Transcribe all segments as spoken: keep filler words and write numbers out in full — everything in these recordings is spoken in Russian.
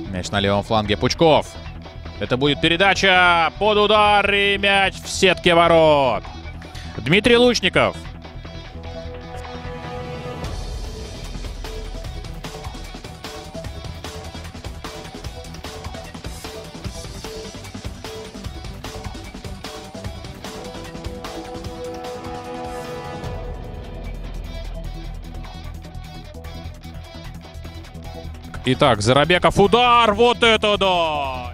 Мяч на левом фланге. Пучков. Это будет передача под удар и мяч в сетке ворот. Дмитрий Лучников. Итак, Зарабеков, удар, вот это да!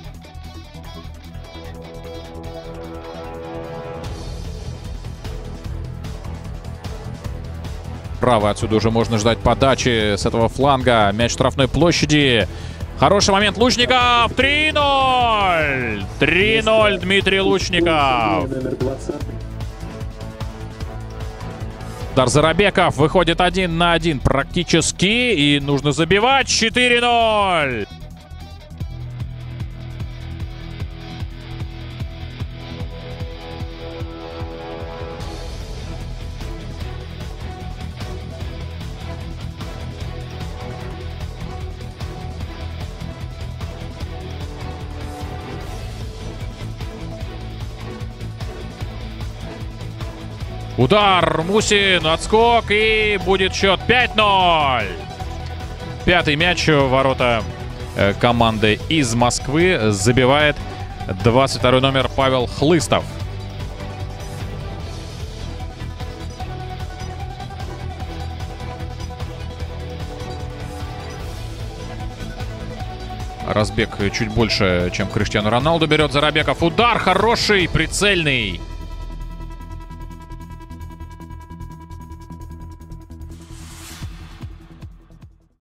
Право, отсюда уже можно ждать подачи с этого фланга. Мяч в штрафной площади. Хороший момент, Лучников, три ноль! три ноль, Дмитрий Лучников. Дар Зарабеков выходит один на один практически. И нужно забивать. четыре ноль. Удар, Мусин, отскок, и будет счет пять ноль. Пятый мяч в ворота команды из Москвы забивает двадцать второй номер Павел Хлыстов. Разбег чуть больше, чем Криштиану Роналду берет Зарабеков. Удар хороший, прицельный.